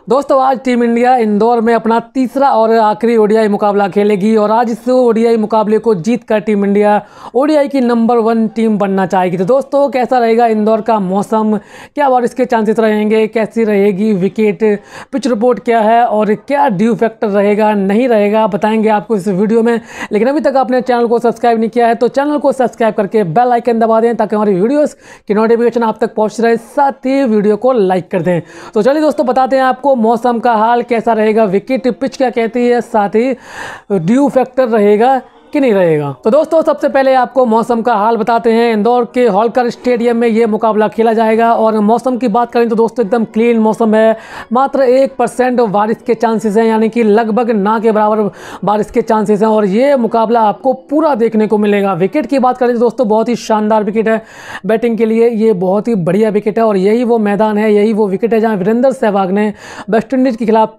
दोस्तों आज team India Indore में अपना तीसरा और आखिरी ओडीआई मुकाबला खेलेगी और आज इस ओडीआई मुकाबले को जीतकर टीम इंडिया ओडीआई की नंबर 1 टीम बनना चाहेगी। तो दोस्तों कैसा रहेगा इंदौर का मौसम, क्या बारिश के चांसेस रहेंगे, कैसी रहेगी विकेट, पिच रिपोर्ट क्या है और क्या ड्यू फैक्टर रहेगा नहीं रहेगा, बताएंगे आपको इस वीडियो में। लेकिन अभी तक आपने चैनल को सब्सक्राइब नहीं किया है तो चैनल को सब्सक्राइब करके बेल आइकन दबा दें ताकि हमारी वीडियोज़ की नोटिफिकेशन आप तक पहुँच रहे, साथ ही वीडियो को लाइक कर दें। तो चलिए दोस्तों बताते हैं आपको मौसम का हाल कैसा रहेगा, विकेट पिच क्या कहती है, साथ ही ड्यू फैक्टर रहेगा कि नहीं रहेगा। तो दोस्तों सबसे पहले आपको मौसम का हाल बताते हैं। इंदौर के होलकर स्टेडियम में ये मुकाबला खेला जाएगा और मौसम की बात करें तो दोस्तों एकदम क्लीन मौसम है, मात्र 1% बारिश के चांसेस हैं, यानी कि लगभग ना के बराबर बारिश के चांसेस हैं और ये मुकाबला आपको पूरा देखने को मिलेगा। विकेट की बात करें तो दोस्तों बहुत ही शानदार विकेट है, बैटिंग के लिए ये बहुत ही बढ़िया विकेट है और यही वो मैदान है, यही वो विकेट है जहाँ वीरेंद्र सहवाग ने वेस्ट इंडीज़ के खिलाफ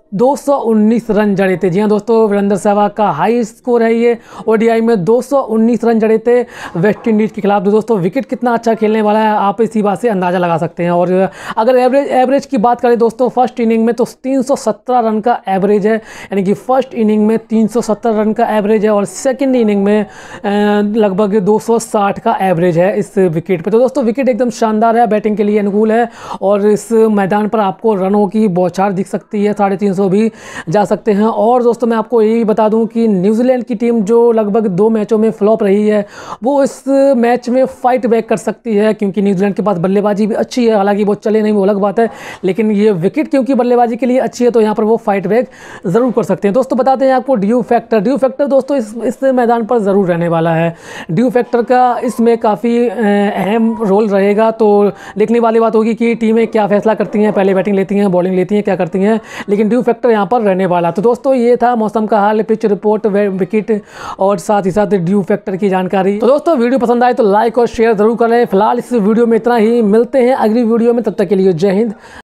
219 रन जड़े थे। जी हाँ दोस्तों, वीरेंद्र सहवाग का हाई स्कोर है ये, ओडीआई में 219 रन जड़े थे वेस्ट इंडीज़ के खिलाफ। तो दोस्तों विकेट कितना अच्छा खेलने वाला है आप इसी बात से अंदाज़ा लगा सकते हैं। और अगर एवरेज की बात करें दोस्तों फर्स्ट इनिंग में तो 317 रन का एवरेज है, यानी कि फर्स्ट इनिंग में 370 रन का एवरेज है और सेकंड इनिंग में लगभग 260 का एवरेज है इस विकेट पे। तो दोस्तों विकेट एकदम शानदार है, बैटिंग के लिए अनुकूल है और इस मैदान पर आपको रनों की बौछार दिख सकती है, 350 भी जा सकते हैं। और दोस्तों मैं आपको यही बता दूं कि न्यूजीलैंड की टीम जो लगभग 2 मैचों में फ्लॉप रही है वो इस मैच में फाइट बैक कर सकती है, क्योंकि न्यूजीलैंड के पास बल्लेबाजी भी अच्छी है, हालांकि वो चले नहीं वो अलग बात है, लेकिन ये विकेट क्योंकि बल्लेबाजी के लिए अच्छी है तो यहाँ पर वो फाइट बैक ज़रूर कर सकते हैं। दोस्तों बताते हैं आपको ड्यू फैक्टर दोस्तों इस मैदान पर ज़रूर रहने वाला है। ड्यू फैक्टर का इसमें काफ़ी अहम रोल रहेगा, तो देखने वाली बात होगी कि टीमें क्या फैसला करती हैं, पहले बैटिंग लेती हैं, बॉलिंग लेती हैं, क्या करती हैं, लेकिन ड्यू फैक्टर यहाँ पर रहने वाला। तो दोस्तों ये था मौसम का हाल, पिच रिपोर्ट, विकेट और साथ ही साथ ड्यू फैक्टर की जानकारी। तो दोस्तों वीडियो पसंद आए तो लाइक और शेयर जरूर करें। फिलहाल इस वीडियो में इतना ही, मिलते हैं अगली वीडियो में, तब तक के लिए जय हिंद।